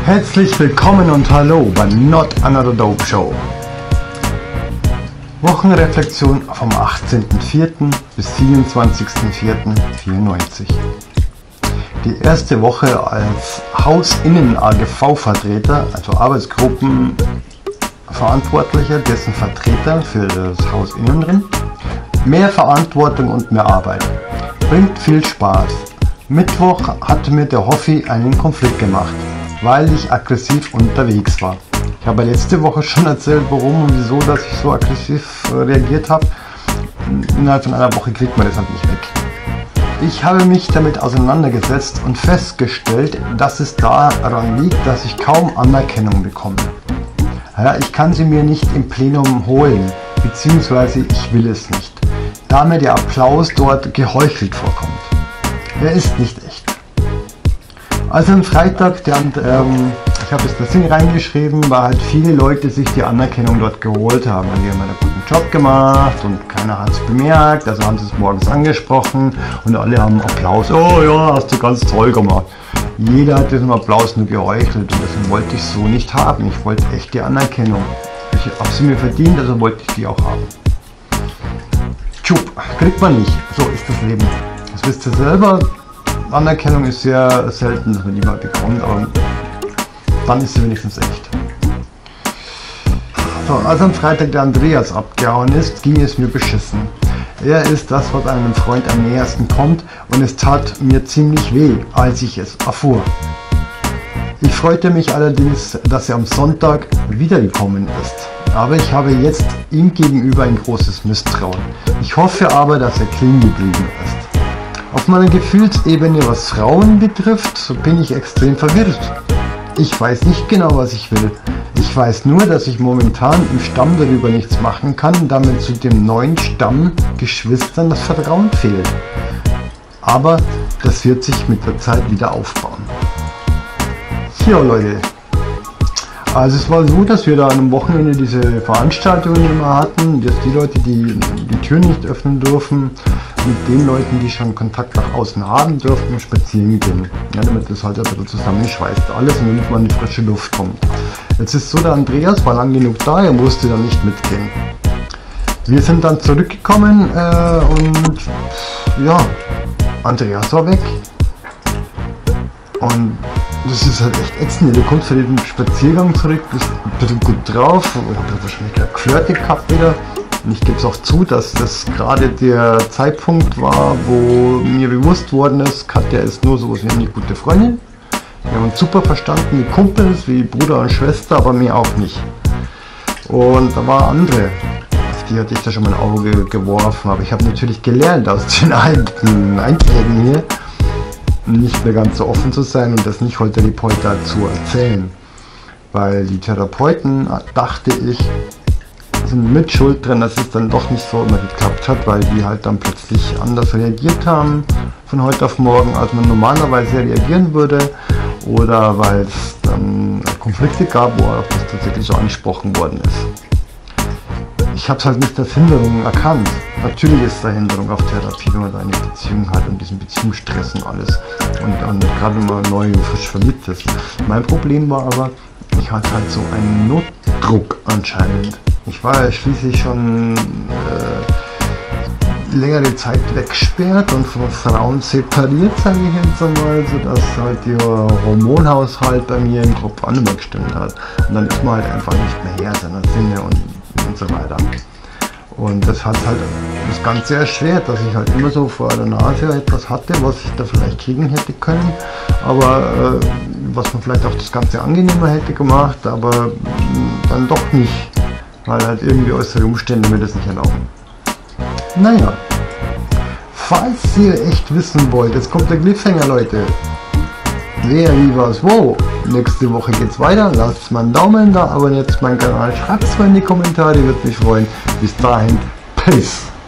Herzlich willkommen und hallo bei Not Another Dope Show. Wochenreflexion vom 18.04. bis 27.04.94. Die erste Woche als Hausinnen-AGV-Vertreter, also Arbeitsgruppenverantwortlicher, dessen Vertreter für das Hausinnenrin. Mehr Verantwortung und mehr Arbeit. Bringt viel Spaß. Mittwoch hatte mir der Hoffi einen Konflikt gemacht, weil ich aggressiv unterwegs war. Ich habe letzte Woche schon erzählt, warum und wieso, dass ich so aggressiv reagiert habe. Innerhalb von einer Woche kriegt man das halt nicht weg. Ich habe mich damit auseinandergesetzt und festgestellt, dass es daran liegt, dass ich kaum Anerkennung bekomme. Ja, ich kann sie mir nicht im Plenum holen, beziehungsweise ich will es nicht, da mir der Applaus dort geheuchelt vorkommt. Er ist nicht echt. Also am Freitag, ich habe jetzt das Ding reingeschrieben, weil halt viele Leute sich die Anerkennung dort geholt haben. Die haben einen guten Job gemacht und keiner hat es bemerkt, also haben sie es morgens angesprochen und alle haben Applaus. Oh ja, hast du ganz toll gemacht. Jeder hat diesen Applaus nur geheuchelt und deswegen wollte ich so nicht haben. Ich wollte echte Anerkennung. Ich habe sie mir verdient, also wollte ich die auch haben. Tschub, kriegt man nicht. So ist das Leben. Das wisst ihr selber. Anerkennung ist sehr selten, dass man die mal bekommt, aber dann ist sie wenigstens echt. So, als am Freitag der Andreas abgehauen ist, ging es mir beschissen. Er ist das, was einem Freund am nähersten kommt, und es tat mir ziemlich weh, als ich es erfuhr. Ich freute mich allerdings, dass er am Sonntag wiedergekommen ist. Aber ich habe jetzt ihm gegenüber ein großes Misstrauen. Ich hoffe aber, dass er clean geblieben ist. Auf meiner Gefühlsebene, was Frauen betrifft, bin ich extrem verwirrt. Ich weiß nicht genau, was ich will. Ich weiß nur, dass ich momentan im Stamm darüber nichts machen kann, da mir zu dem neuen Stammgeschwistern das Vertrauen fehlt. Aber das wird sich mit der Zeit wieder aufbauen. Ja, Leute. Also es war so, dass wir da am Wochenende diese Veranstaltungen immer hatten, dass die Leute, die die Tür nicht öffnen dürfen, mit den Leuten, die schon Kontakt nach außen haben dürfen, spazieren gehen. Ja, damit das halt ein bisschen zusammenschweißt alles und damit man in die frische Luft kommt. Jetzt ist so, der Andreas war lang genug da, er musste dann nicht mitgehen. Wir sind dann zurückgekommen und ja, Andreas war weg. Und das ist halt echt ätzend. Du kommst von dem Spaziergang zurück, bist ein bisschen gut drauf, ich habe wahrscheinlich eine Flirte gehabt wieder. Und ich gebe es auch zu, dass das gerade der Zeitpunkt war, wo mir bewusst worden ist, Katja ist nur sowas wie eine gute Freundin. Wir haben uns super verstanden, wie Kumpels, wie Bruder und Schwester, aber mir auch nicht. Und da war andere, auf die hatte ich da schon mein Auge geworfen, aber ich habe natürlich gelernt aus den alten Einträgen hier, nicht mehr ganz so offen zu sein und das nicht heute Reporter zu erzählen. Weil die Therapeuten, dachte ich, sind mit Schuld drin, dass es dann doch nicht so immer geklappt hat, weil die halt dann plötzlich anders reagiert haben von heute auf morgen, als man normalerweise reagieren würde, oder weil es dann Konflikte gab, wo auch das tatsächlich so angesprochen worden ist. Ich habe es halt nicht als Hinderung erkannt. Natürlich ist da Hinderung auf Therapie, wenn man da eine Beziehung hat und diesen Beziehungsstress und alles und gerade wenn man neu und frisch verliebt ist. Mein Problem war aber, ich hatte halt so einen Notdruck anscheinend. Ich war ja schließlich schon längere Zeit weggesperrt und von Frauen separiert, sage ich jetzt einmal, sodass halt der Hormonhaushalt bei mir im Kopf auch nicht mehr gestimmt hat. Und dann ist man halt einfach nicht mehr Herr seiner Sinne und so weiter. Und das hat halt das Ganze erschwert, dass ich halt immer so vor der Nase etwas hatte, was ich da vielleicht kriegen hätte können, aber was man vielleicht auch das Ganze angenehmer hätte gemacht, aber dann doch nicht, weil halt irgendwie äußere Umstände mir das nicht erlauben. Naja, falls ihr echt wissen wollt, jetzt kommt der Cliffhanger, Leute. Wer, wie, was, wo. Nächste Woche geht's weiter. Lasst mal einen Daumen da, abonniert meinen Kanal, schreibt es mal in die Kommentare, würde mich freuen. Bis dahin, Peace.